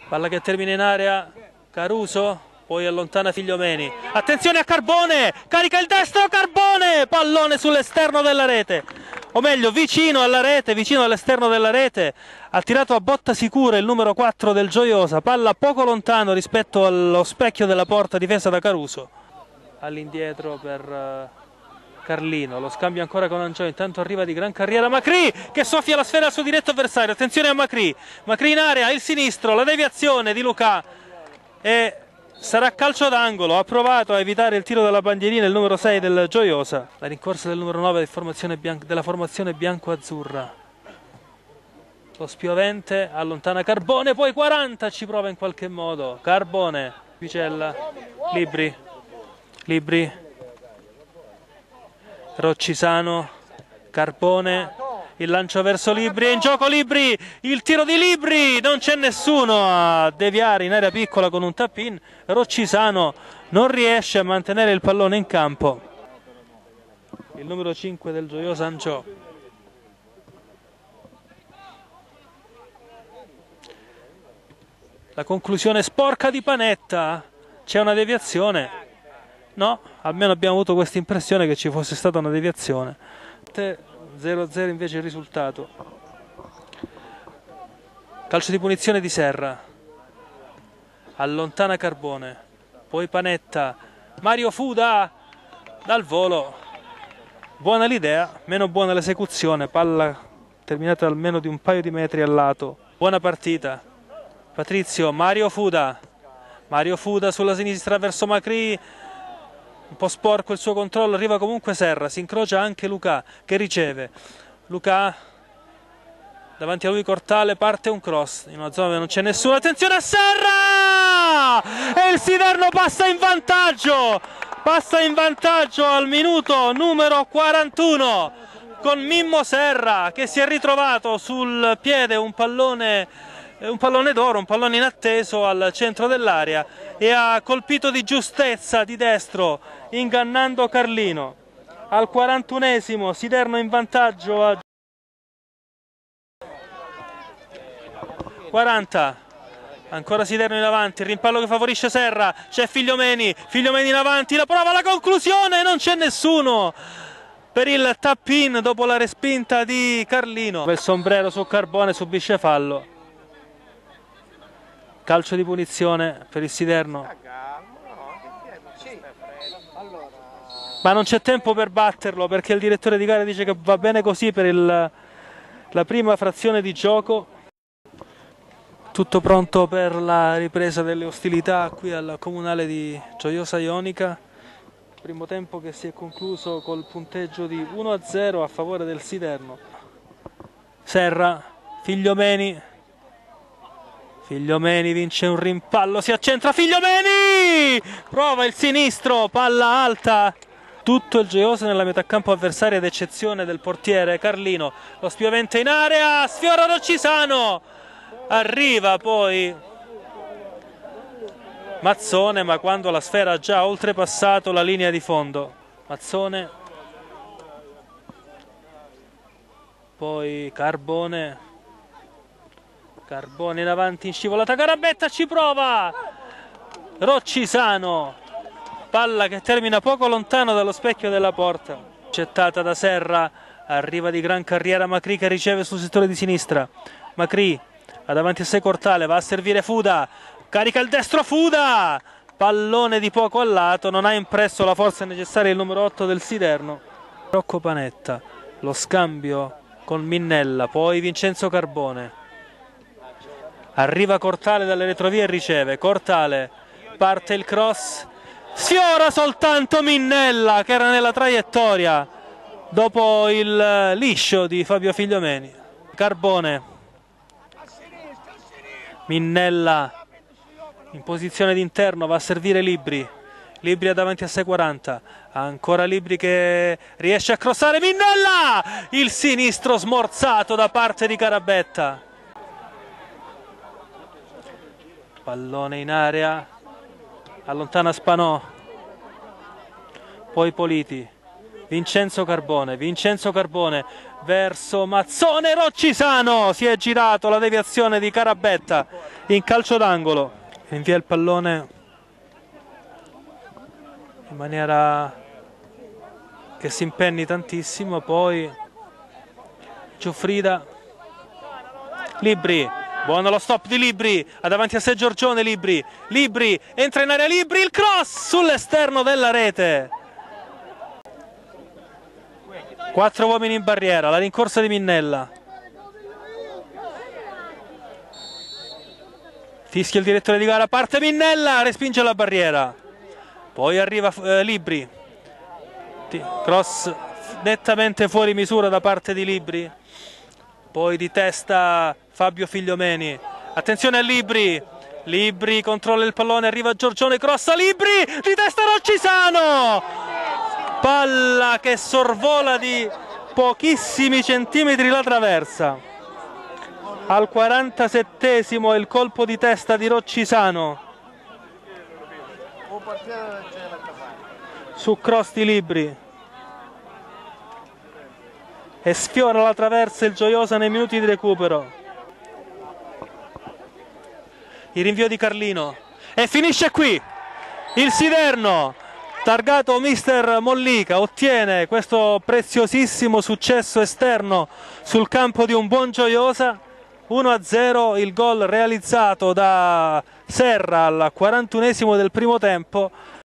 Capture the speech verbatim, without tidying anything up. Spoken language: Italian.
Palla che termina in area, Caruso, poi allontana Figliomeni. Attenzione a Carbone, carica il destro Carbone, pallone sull'esterno della rete, o meglio vicino alla rete, vicino all'esterno della rete. Ha tirato a botta sicura il numero quattro del Gioiosa, palla poco lontano rispetto allo specchio della porta difesa da Caruso. All'indietro per Carlino, lo scambio ancora con Angiò, intanto arriva di gran carriera Macri che soffia la sfera al suo diretto avversario. Attenzione a Macri, Macri in area, il sinistro, la deviazione di Luca e sarà calcio d'angolo. Ha provato a evitare il tiro della bandierina il numero sei del Gioiosa. La rincorsa del numero nove della formazione bianco-azzurra. Lo spiovente allontana Carbone, poi quaranta, ci prova in qualche modo Carbone, Vicella, Libri, Libri, Roccisano, Carbone, il lancio verso Libri, è in gioco Libri, il tiro di Libri, non c'è nessuno a deviare in area piccola con un tap-in. Roccisano non riesce a mantenere il pallone in campo. Il numero cinque del Gioiosa Angiò. La conclusione sporca di Panetta, c'è una deviazione. No, almeno abbiamo avuto questa impressione che ci fosse stata una deviazione. zero a zero invece il risultato. Calcio di punizione di Serra. Allontana Carbone. Poi Panetta. Mario Fuda dal volo. Buona l'idea, meno buona l'esecuzione. Palla terminata almeno di un paio di metri al lato. Buona partita. Patrizio, Mario Fuda. Mario Fuda sulla sinistra verso Macri. Un po' sporco il suo controllo, arriva comunque Serra, si incrocia anche Luca che riceve. Luca, davanti a lui Cortale, parte un cross in una zona dove non c'è nessuno. Attenzione a Serra! E il Siderno passa in vantaggio! Passa in vantaggio al minuto numero quarantuno con Mimmo Serra che si è ritrovato sul piede un pallone, un pallone d'oro, un pallone inatteso al centro dell'area e ha colpito di giustezza di destro ingannando Carlino. Al quarantunesimo Siderno in vantaggio a quaranta, ancora Siderno in avanti, il rimpallo che favorisce Serra, c'è Figliomeni, Figliomeni in avanti, la prova, la conclusione, non c'è nessuno per il tap-in dopo la respinta di Carlino. Il sombrero su Carbone subisce fallo. Calcio di punizione per il Siderno. Ma non c'è tempo per batterlo perché il direttore di gara dice che va bene così per il, la prima frazione di gioco. Tutto pronto per la ripresa delle ostilità qui al comunale di Gioiosa Ionica. Primo tempo che si è concluso col punteggio di uno a zero a favore del Siderno. Serra, Figliomeni. Figliomeni vince un rimpallo, si accentra Figliomeni! Prova il sinistro, palla alta. Tutto il Gioiosa nella metà campo avversaria ad eccezione del portiere Carlino. Lo spiovente in area, sfiora Roccisano. Arriva poi Mazzone, ma quando la sfera ha già oltrepassato la linea di fondo. Mazzone. Poi Carbone. Carbone in avanti in scivolata, Carabetta ci prova. Roccisano. Palla che termina poco lontano dallo specchio della porta. Accettata da Serra, arriva di gran carriera Macri che riceve sul settore di sinistra. Macri ha davanti a sé Cortale, va a servire Fuda, carica il destro Fuda, pallone di poco al lato, non ha impresso la forza necessaria il numero otto del Siderno. Rocco Panetta, lo scambio con Minnella, poi Vincenzo Carbone. Arriva Cortale dalle retrovie e riceve, Cortale, parte il cross. Sfiora soltanto Minnella che era nella traiettoria dopo il liscio di Fabio Figliomeni. Carbone, Minnella in posizione d'interno, va a servire Libri. Libri ha davanti a sé quaranta, ancora Libri che riesce a crossare Minnella, il sinistro smorzato da parte di Carabetta. Pallone in area, allontana Spanò, poi Politi, Vincenzo Carbone, Vincenzo Carbone verso Mazzone, Roccisano, si è girato, la deviazione di Carabetta in calcio d'angolo, invia il pallone in maniera che si impenni tantissimo, poi Giuffrida, Libri, buono lo stop di Libri, ha davanti a sé Giorgione, Libri, Libri, entra in area Libri, il cross sull'esterno della rete. Quattro uomini in barriera, la rincorsa di Minnella. Fischia il direttore di gara, parte Minnella, respinge la barriera. Poi arriva eh, Libri. Cross nettamente fuori misura da parte di Libri. Poi di testa Fabio Figliomeni. Attenzione a Libri. Libri controlla il pallone, arriva Giorgione, cross a Libri, di testa Roccisano. Palla che sorvola di pochissimi centimetri la traversa. Al quarantasettesimo il colpo di testa di Roccisano su cross di Libri e sfiora la traversa il Gioiosa nei minuti di recupero. Il rinvio di Carlino e finisce qui. Il Siderno, targato mister Mollica, ottiene questo preziosissimo successo esterno sul campo di un buon Gioiosa. uno a zero il gol realizzato da Serra al quarantunesimo del primo tempo.